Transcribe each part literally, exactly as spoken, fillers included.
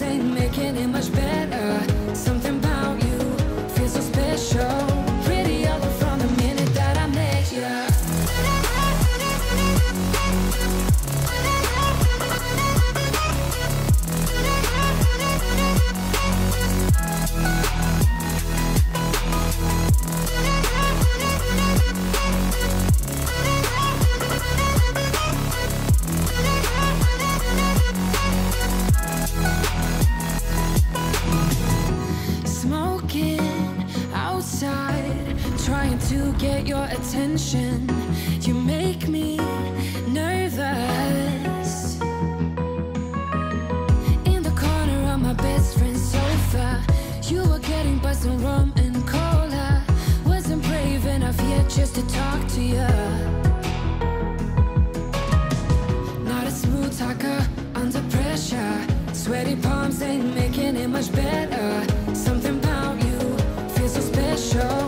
ain't making it much better. Something about you feels so special. Pretty other from the minute that I met you. Trying to get your attention, you make me nervous. In the corner of my best friend's sofa, you were getting buzzed on rum and cola. Wasn't brave enough yet just to talk to you. Not a smooth talker under pressure. Sweaty palms ain't making it much better. Something about you feels so special.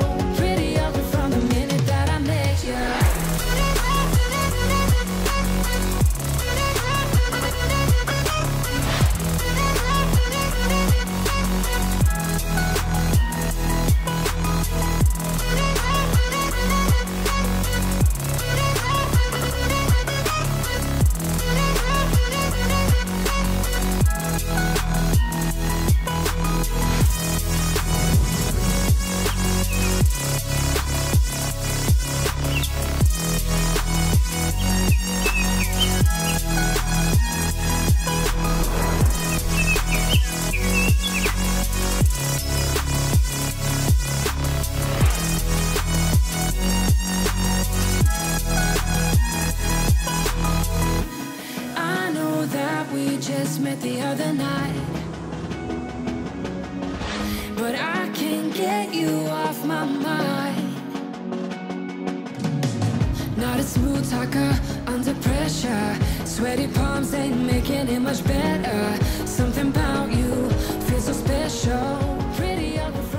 Just met the other night, but I can't get you off my mind. Not a smooth talker under pressure. Sweaty palms ain't making it much better. Something about you feels so special. Pretty other